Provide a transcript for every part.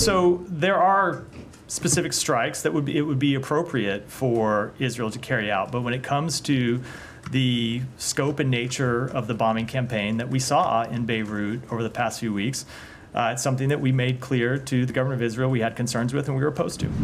So there are specific strikes that it would be appropriate for Israel to carry out. But when it comes to the scope and nature of the bombing campaign that we saw in Beirut over the past few weeks, it's something that we made clear to the government of Israel we had concerns with and we were opposed to.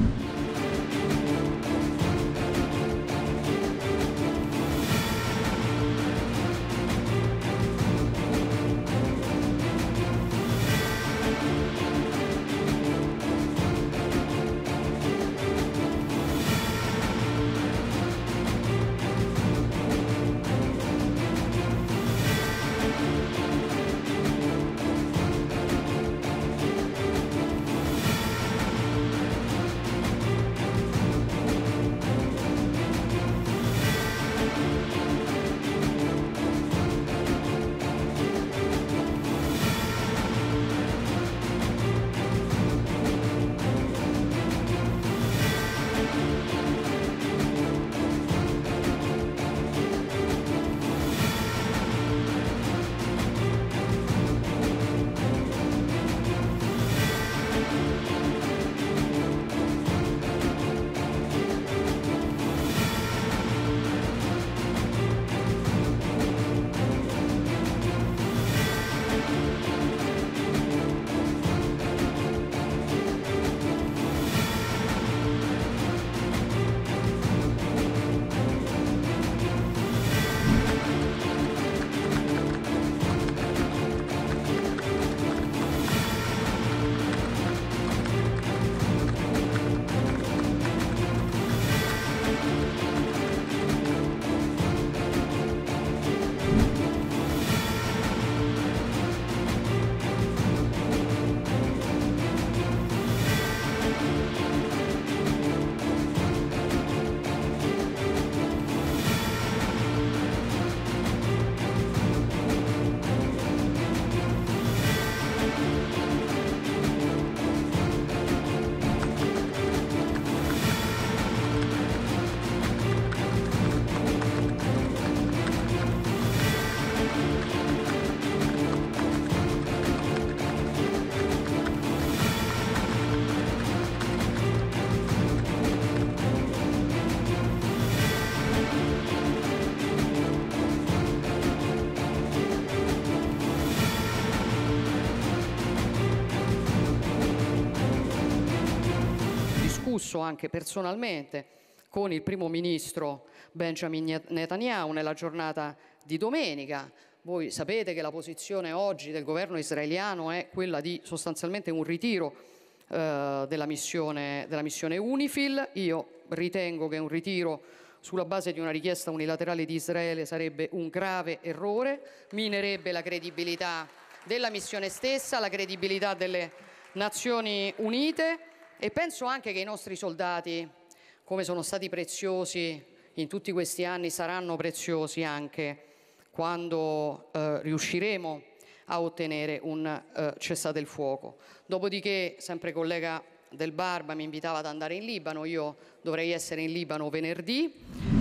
Anche personalmente con il primo ministro Benjamin Netanyahu nella giornata di domenica. Voi sapete che la posizione oggi del governo israeliano è quella di sostanzialmente un ritiro della missione UNIFIL. Io ritengo che un ritiro sulla base di una richiesta unilaterale di Israele sarebbe un grave errore, minerebbe la credibilità della missione stessa, la credibilità delle Nazioni Unite. E penso anche che i nostri soldati, come sono stati preziosi in tutti questi anni, saranno preziosi anche quando riusciremo a ottenere un cessate il fuoco. Dopodiché, sempre collega Del Barba mi invitava ad andare in Libano, io dovrei essere in Libano venerdì.